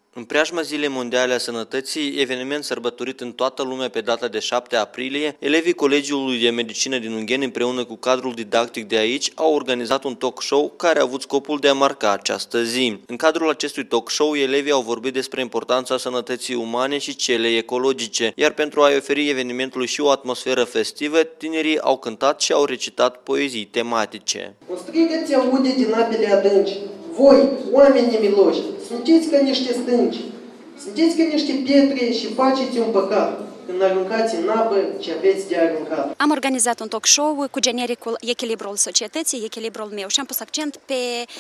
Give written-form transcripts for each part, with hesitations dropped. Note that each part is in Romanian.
În preajma Zilei Mondiale a Sănătății, eveniment sărbătorit în toată lumea pe data de 7 aprilie, elevii Colegiului de Medicină din Ungheni împreună cu cadrul didactic de aici au organizat un talk show care a avut scopul de a marca această zi. În cadrul acestui talk show, elevii au vorbit despre importanța sănătății umane și cele ecologice, iar pentru a-i oferi evenimentului și o atmosferă festivă, tinerii au cântat și au recitat poezii tematice. Un strigăt se aude din apele adânci. Voi, oameni nemiloși, sunteți ca niște stânci, sunteți ca niște pietre și faceți un păcat când aruncați în apă ce aveți de aruncat. Am organizat un talk show cu genericul Echilibrul societății, echilibrul meu, și am pus accent pe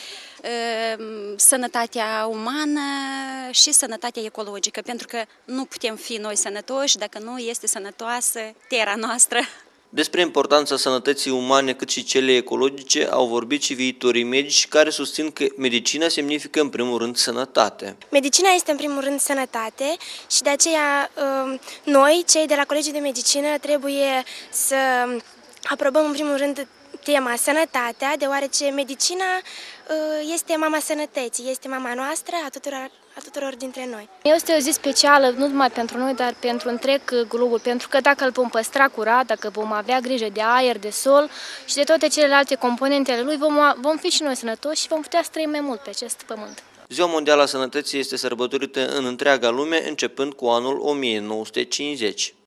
sănătatea umană și sănătatea ecologică, pentru că nu putem fi noi sănătoși dacă nu este sănătoasă terra noastră. Despre importanța sănătății umane cât și cele ecologice au vorbit și viitorii medici care susțin că medicina semnifică în primul rând sănătate. Medicina este în primul rând sănătate și de aceea noi, cei de la Colegiul de Medicină, trebuie să aprobăm în primul rând tema sănătatea, deoarece medicina este mama sănătății, este mama noastră a tuturor dintre noi. Este o zi specială, nu numai pentru noi, dar pentru întreg globul, pentru că dacă îl vom păstra curat, dacă vom avea grijă de aer, de sol și de toate celelalte componente ale lui, vom fi și noi sănătoși și vom putea să trăim mai mult pe acest pământ. Ziua Mondială a Sănătății este sărbătorită în întreaga lume, începând cu anul 1950.